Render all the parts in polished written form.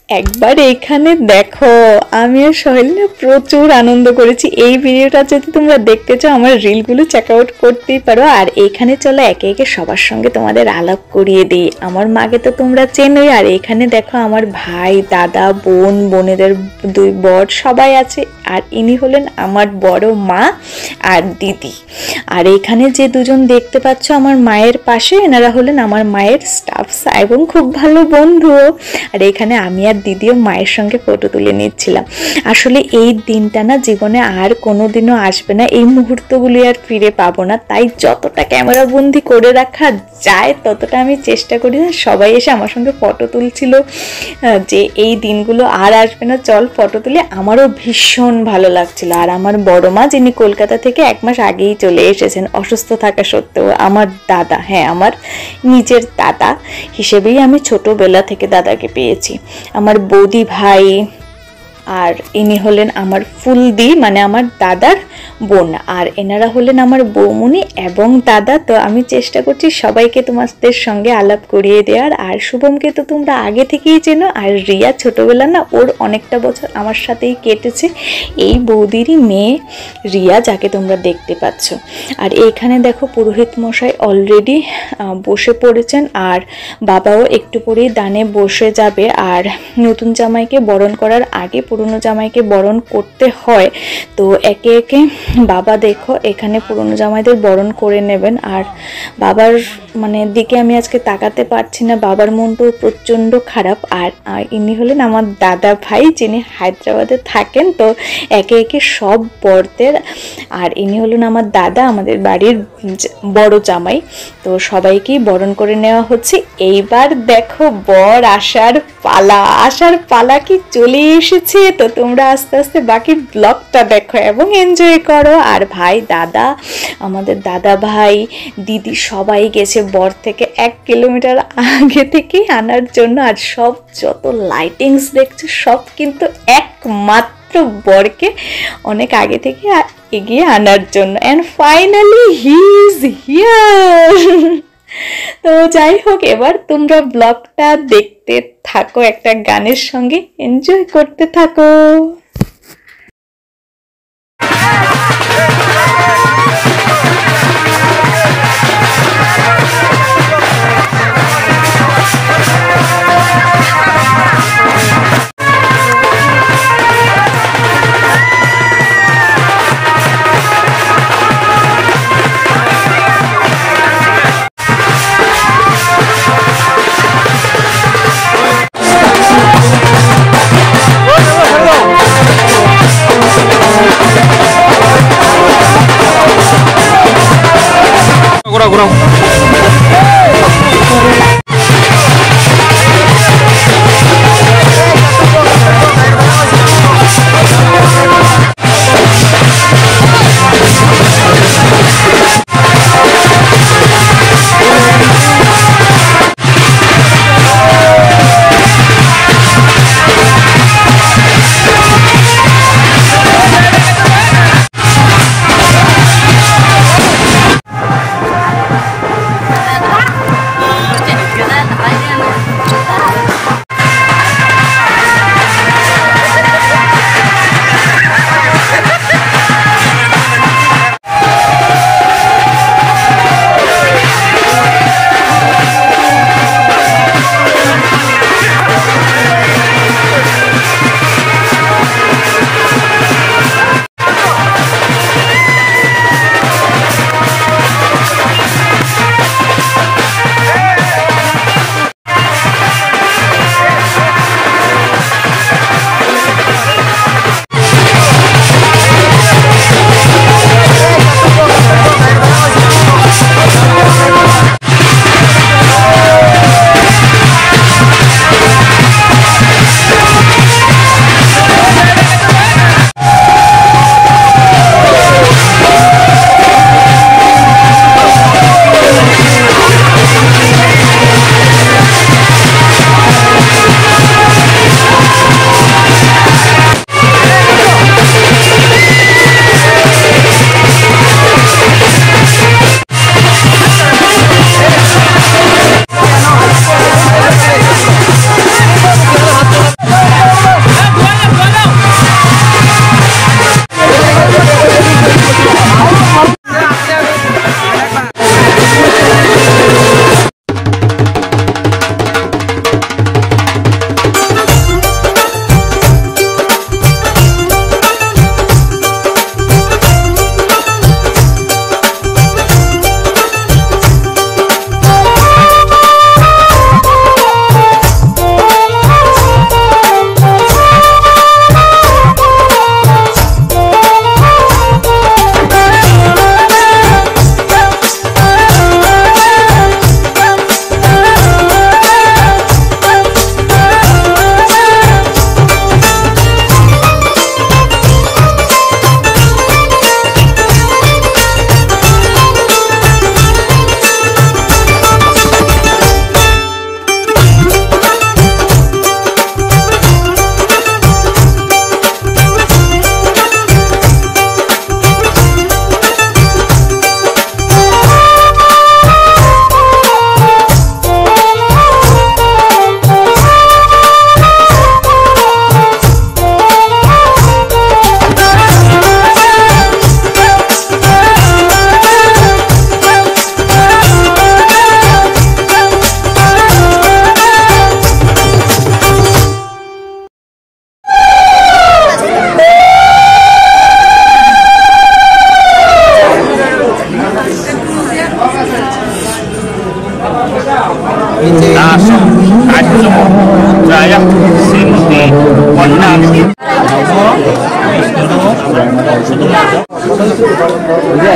একবার এখানে দেখো, আমি আর সোহেল না প্রচুর আনন্দ করেছি। এই ভিডিওটা যদি তোমরা দেখতে চাও আমার রিলগুলো চেক আউট করতেই পারো। আর এখানে চলো একে একে সবার সঙ্গে তোমাদের আলাপ করিয়ে দিই। আমার মাকে তো তোমরা চেনোই। আর এখানে দেখো আমার ভাই, দাদা, বোন, বোনেদের দুই বর সবাই আছে। আর ইনি হলেন আমার বড় মা আর দিদি। আর এখানে যে দুজন দেখতে পাচ্ছ আমার মায়ের পাশে, এনারা হলেন আমার মায়ের স্টাফ এবং খুব ভালো বন্ধুও। আর এখানে আমি আর দিদিও মায়ের সঙ্গে ফটো তুলে নিচ্ছিলাম। আসলে এই দিনটা না জীবনে আর কোনোদিনও আসবে না, এই মুহূর্তগুলি আর ফিরে পাবো না। তাই যতটা ক্যামেরা বন্দি করে রাখা যায় ততটা আমি চেষ্টা করি। না সবাই এসে আমার সঙ্গে ফটো তুলছিল যে এই দিনগুলো আর আসবে না, চল ফটো তুলে। আমারও ভীষণ ভালো লাগছিল। আর আমার বড় মা, যিনি কলকাতা থেকে 1 মাস আগেই চলে এসেছেন অসুস্থ থাকা সত্ত্বেও, আমার দাদা, হ্যাঁ আমার নিজের দাদা হিসেবেই আমি ছোটবেলা থেকে দাদাকে পেয়েছি। আমার বৌদি ভাই, আর ইনি হলেন আমার ফুলদি মানে আমার দাদার বোন। আর এনারা হলেন আমার বৌমনি এবং দাদা। তো আমি চেষ্টা করছি সবাইকে তোমাদের সঙ্গে আলাপ করিয়ে দেওয়ার। আর শুভমকে তো তোমরা আগে থেকেই চেনো। আর রিয়া ছোটোবেলা না ওর অনেকটা বছর আমার সাথেই কেটেছে। এই বৌদিরই মেয়ে রিয়া, যাকে তোমরা দেখতে পাচ্ছ। আর এখানে দেখো পুরোহিত মশাই অলরেডি বসে পড়েছেন। আর বাবাও একটু পরেই দানে বসে যাবে। আর নতুন জামাইকে বরণ করার আগে পুরনো জামাইকে বরণ করতে হয়। তো একে একে বাবা দেখো এখানে পুরনো জামাইদের বরণ করে নেবেন। আর বাবার মানে দিকে আমি আজকে তাকাতে পারছি না, বাবার মনটাও প্রচণ্ড খারাপ। আর ইনি হলেন আমার দাদা ভাই, যিনি হায়দ্রাবাদে থাকেন। তো একে একে সব বরদের, আর ইনি হলেন আমার দাদা, আমাদের বাড়ির বড় জামাই। তো সবাইকেই বরণ করে নেওয়া হচ্ছে। এইবার দেখো বর আসার পালা কি চলে এসেছে। তো তোমরা আস্তে আস্তে বাকি ব্লগটা দেখো এবং এনজয় করো। আর ভাই, দাদা, আমাদের দাদা ভাই, দিদি সবাই গেছে বর থেকে 1 কিলোমিটার আগে থেকেই আনার জন্য। আর সব যত লাইটিংস দেখছো সব কিন্তু একমাত্র বরকে অনেক আগে থেকে এগিয়ে আনার জন্য। And finally he is here. তো যাই হোক, এবার তোমরা ব্লগটা দেখতে থাকো একটা গানের সঙ্গে, এনজয় করতে থাকো। ঘোরাও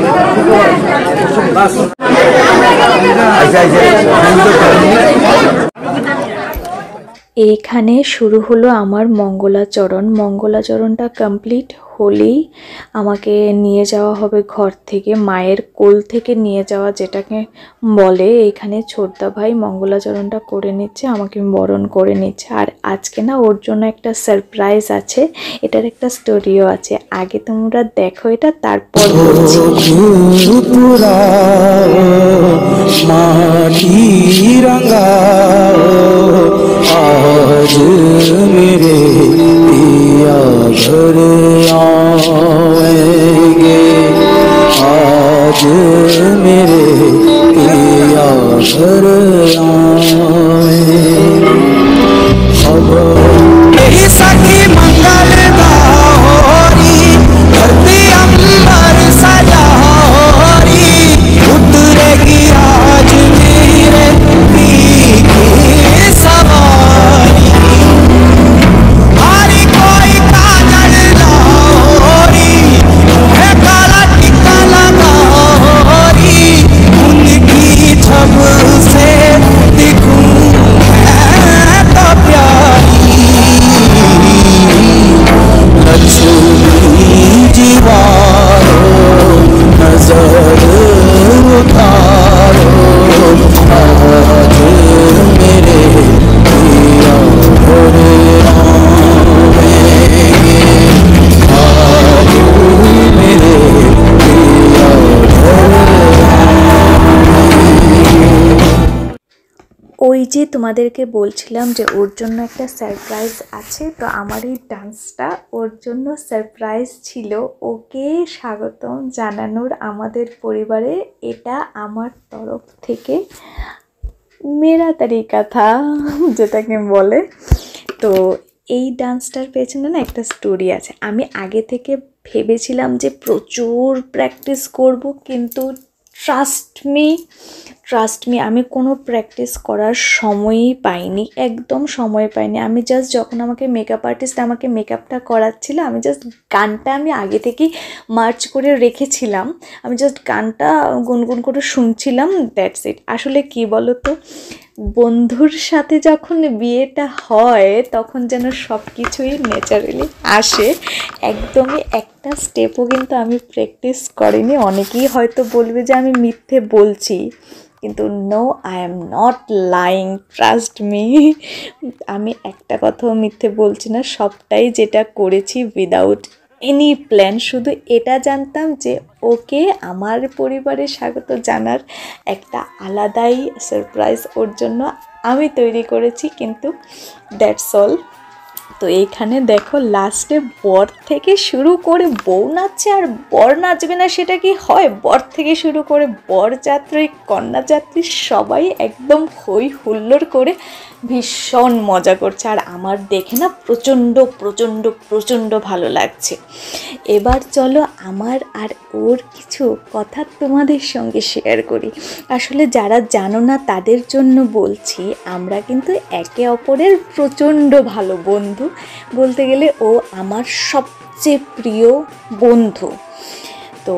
এইখানে শুরু হলো আমার মঙ্গলাচরণ। মঙ্গলাচরণটা কমপ্লিট হলেই আমাকে নিয়ে যাওয়া হবে ঘর থেকে, মায়ের কোল থেকে নিয়ে যাওয়া যেটাকে বলে। এইখানে ছোটদা ভাই মঙ্গলাচরণটা করে নিচ্ছে, আমাকে বরণ করে নিচ্ছে। আর আজকে না ওর জন্য একটা সারপ্রাইজ আছে, এটার একটা স্টোরিও আছে। আগে তোমরা দেখো এটা, তারপর বলছি। आज मेरे पिया घर आएंगे, आज मेरे पिया घर आएंगे। यही सखी मंगल गौरी, धरती अंबर सजा होरी, उतरेगी आज मेरे पी की सवारी। हरी कोई काजल लाओरी, है काला टिक्का लगाओरी, उनकी छब से दिखूं मैं तो प्यारी। लक्ष्मी जीवारो नजर उतारो, आज मेरे पिया घर आएंगे, आज मेरे पिया घर ওই যে তোমাদেরকে বলছিলাম যে ওর জন্য একটা সারপ্রাইজ আছে, তো আমার এই ডান্সটা ওর জন্য সারপ্রাইজ ছিল। ওকে স্বাগতম জানানোর আমাদের পরিবারে, এটা আমার তরফ থেকে মেরা তরিকা থা যেটাকে বলে। তো এই ডান্সটার পেছনে না একটা স্টোরি আছে। আমি আগে থেকে ভেবেছিলাম যে প্রচুর প্র্যাকটিস করব, কিন্তু ট্রাস্ট মি আমি কোনো প্র্যাকটিস করার সময়ই পাইনি, একদম সময় পাইনি। আমি জাস্ট যখন আমাকে মেকআপ আর্টিস্ট আমাকে মেকআপটা করাচ্ছিল, আমি জাস্ট গানটা আমি আগে থেকেই মার্চ করে রেখেছিলাম, আমি জাস্ট গানটা গুনগুন করে শুনছিলাম, দ্যাটস ইট। আসলে কি বলো তো, বন্ধুর সাথে যখন বিয়েটা হয় তখন যেন সব কিছুই ন্যাচারালি আসে। একদমই একটা স্টেপও কিন্তু আমি প্র্যাকটিস করিনি। অনেকেই হয়তো বলবে যে আমি মিথ্যে বলছি, কিন্তু no, I am not lying, trust me. আমি একটা কথাও মিথ্যে বলছি না, সবটাই যেটা করেছি উইদাউট এনি প্ল্যান। শুধু এটা জানতাম যে ওকে আমার পরিবারে স্বাগত জানার একটা আলাদাই সারপ্রাইজ ওর জন্য আমি তৈরি করেছি, কিন্তু দ্যাটস অল। তো এইখানে দেখো লাস্টে বর থেকে শুরু করে বউ নাচছে, আর বর নাচবে না সেটা কি হয়? বর থেকে শুরু করে বরযাত্রী, কন্যাযাত্রী সবাই একদম হই হুল্লোড় করে ভীষণ মজা করছে, আর আমার দেখে না প্রচণ্ড প্রচণ্ড প্রচণ্ড ভালো লাগছে। এবার চলো আমার আর ওর কিছু কথা তোমাদের সঙ্গে শেয়ার করি। আসলে যারা জানো না তাদের জন্য বলছি, আমরা কিন্তু একে অপরের প্রচণ্ড ভালো বন্ধু। বলতে গেলে ও আমার সবচেয়ে প্রিয় বন্ধু। তো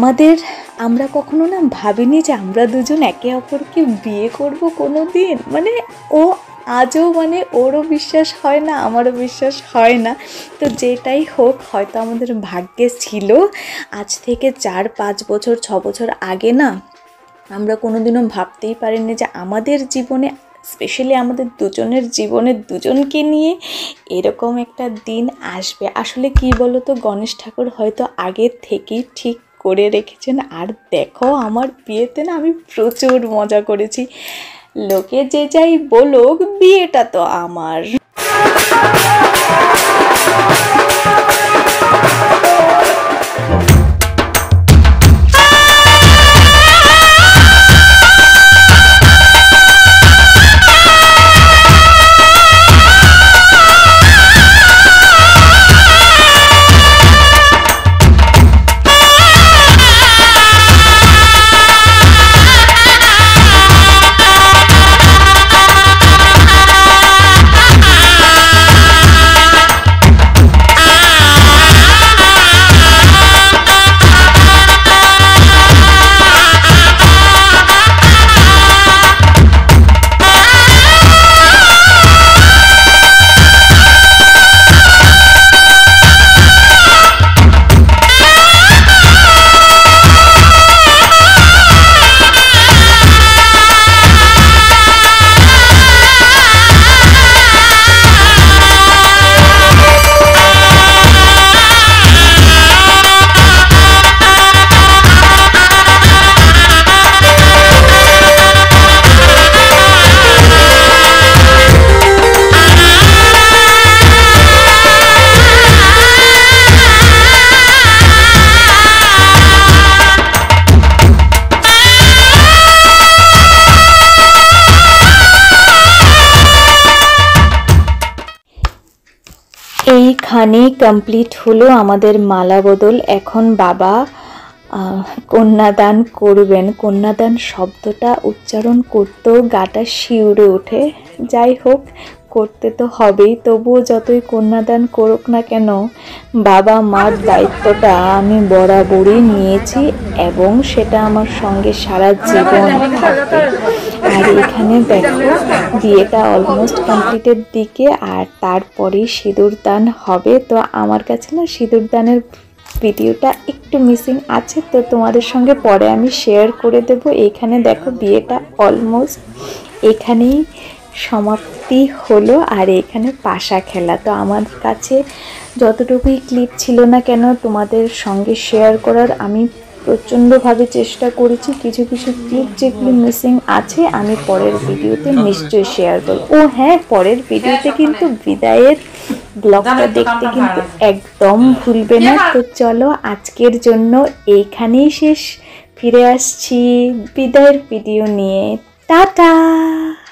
আমরা কখনো না ভাবিনি যে আমরা দুজন একে অপরকে বিয়ে করব কোনো দিন। মানে ও আজও মানে ওরও বিশ্বাস হয় না, আমারও বিশ্বাস হয় না। তো যেটাই হোক, হয়তো আমাদের ভাগ্যে ছিল। আজ থেকে 4-5 বছর 6 বছর আগে না আমরা কোনোদিনও ভাবতেই পারিনি যে আমাদের জীবনে, স্পেশালি আমাদের দুজনের জীবনে, দুজনকে নিয়ে এরকম একটা দিন আসবে। আসলে কি বলো তো, গণেশ ঠাকুর হয়তো আগে থেকেই ঠিক করে রেখেছেন। আর দেখো আমার বিয়েতে না আমি প্রচুর মজা করেছি। লোকে যে যাই বলুক, বিয়েটা তো আমার। এইখানেই কমপ্লিট হলো আমাদের মালা বদল। এখন বাবা কন্যাদান করবেন। কন্যাদান শব্দটা উচ্চারণ করতেও গাটা শিউরে ওঠে। যাই হোক, করতে তো হবেই। তবুও যতই কন্যাদান করুক না কেন, বাবা মার দায়িত্বটা আমি বরাবরই নিয়েছি এবং সেটা আমার সঙ্গে সারা জীবন থাকবে। আর এখানে দেখো বিয়েটা অলমোস্ট কমপ্লিটের দিকে, আর তারপরেই সিঁদুরদান হবে। তো আমার কাছে না সিঁদুরদানের ভিডিওটা একটু মিসিং আছে, তো তোমাদের সঙ্গে পরে আমি শেয়ার করে দেব। এইখানে দেখো বিয়েটা অলমোস্ট এখানেই সমাপ্তি হলো। আর এখানে পাশা খেলা, তো আমার কাছে যতটুকুই ক্লিপ ছিল না কেন তোমাদের সঙ্গে শেয়ার করার, আমি প্রচণ্ডভাবে চেষ্টা করেছি। কিছু কিছু ক্লিপ যেগুলি মিসিং আছে আমি পরের ভিডিওতে নিশ্চয়ই শেয়ার করব। ও হ্যাঁ, পরের ভিডিওতে কিন্তু বিদায়ের ব্লগটা দেখতে কিন্তু একদম ভুলবে না। তো চলো আজকের জন্য এইখানেই শেষ, ফিরে আসছি বিদায়ের ভিডিও নিয়ে। টাটা।